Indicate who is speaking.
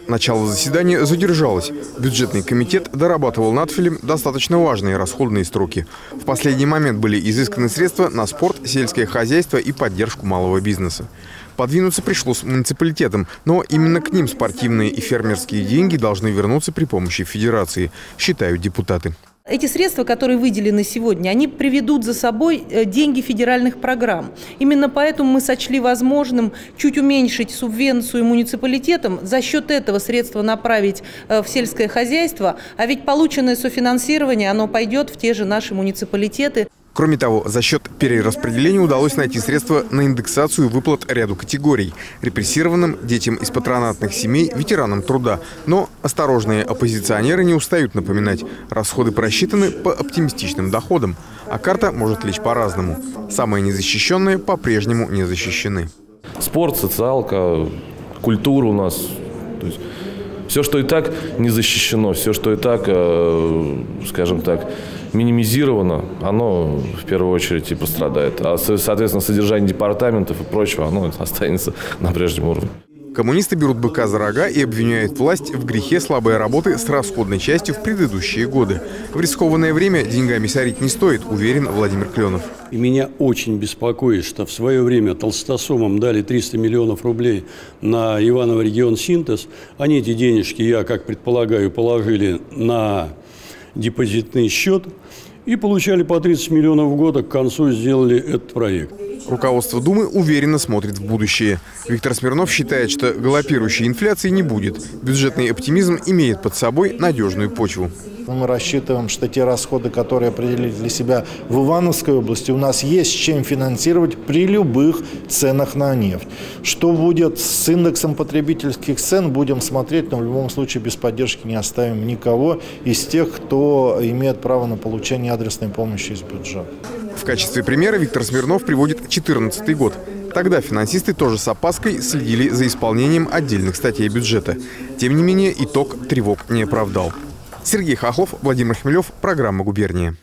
Speaker 1: Начало заседания задержалось. Бюджетный комитет дорабатывал надфилем достаточно важные расходные строки. В последний момент были изысканы средства на спорт, сельское хозяйство и поддержку малого бизнеса. Подвинуться пришлось муниципалитетам, но именно к ним спортивные и фермерские деньги должны вернуться при помощи федерации, считают депутаты.
Speaker 2: Эти средства, которые выделены сегодня, они приведут за собой деньги федеральных программ. Именно поэтому мы сочли возможным чуть уменьшить субвенцию муниципалитетам, за счет этого средства направить в сельское хозяйство, а ведь полученное софинансирование, оно пойдет в те же наши муниципалитеты.
Speaker 1: Кроме того, за счет перераспределения удалось найти средства на индексацию выплат ряду категорий – репрессированным, детям из патронатных семей, ветеранам труда. Но осторожные оппозиционеры не устают напоминать – расходы просчитаны по оптимистичным доходам, а карта может лечь по-разному. Самые незащищенные по-прежнему не защищены.
Speaker 3: Спорт, социалка, культура у нас. То есть все, что и так не защищено, все, что и так, скажем так, минимизировано, оно в первую очередь и пострадает. А, соответственно, содержание департаментов и прочего, оно останется на прежнем уровне.
Speaker 1: Коммунисты берут быка за рога и обвиняют власть в грехе слабой работы с расходной частью в предыдущие годы. В рискованное время деньгами сорить не стоит, уверен Владимир Кленов.
Speaker 4: И меня очень беспокоит, что в свое время толстосумам дали 300 миллионов рублей на Иваново регион «Синтез». Они эти денежки, я как предполагаю, положили на депозитный счет и получали по 30 миллионов в год, а к концу сделали этот проект.
Speaker 1: Руководство Думы уверенно смотрит в будущее. Виктор Смирнов считает, что галопирующей инфляции не будет. Бюджетный оптимизм имеет под собой надежную почву.
Speaker 5: Мы рассчитываем, что те расходы, которые определили для себя в Ивановской области, у нас есть чем финансировать при любых ценах на нефть. Что будет с индексом потребительских цен, будем смотреть, но в любом случае без поддержки не оставим никого из тех, кто имеет право на получение адресной помощи из бюджета.
Speaker 1: В качестве примера Виктор Смирнов приводит 2014 год. Тогда финансисты тоже с опаской следили за исполнением отдельных статей бюджета. Тем не менее, итог тревог не оправдал. Сергей Хохлов, Владимир Хмелев, программа «Губерния».